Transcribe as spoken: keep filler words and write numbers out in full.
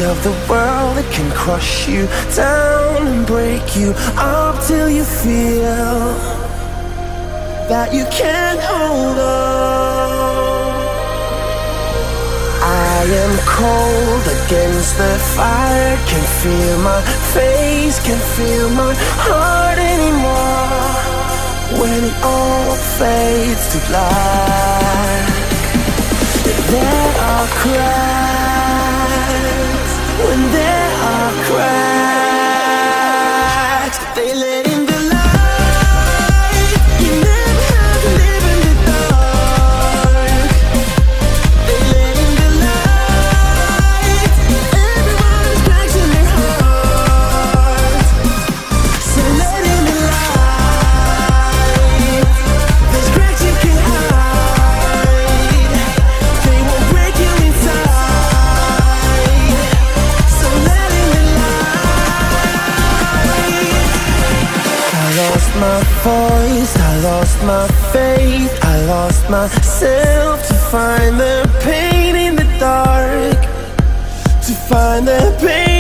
of the world that can crush you down and break you up till you feel that you can't hold on. I am cold against the fire, can't feel my face, can't feel my heart anymore. When it all fades to black, there are cracks. When there are cracks, they let in the light. You never have to live in the dark. They let in the light. Everyone's cracks in their heart, so let in the light. There's cracks you can hide. They won't break you inside, so let in the light. I lost my voice, I lost my faith, I lost myself to find the pain in the dark, to find the pain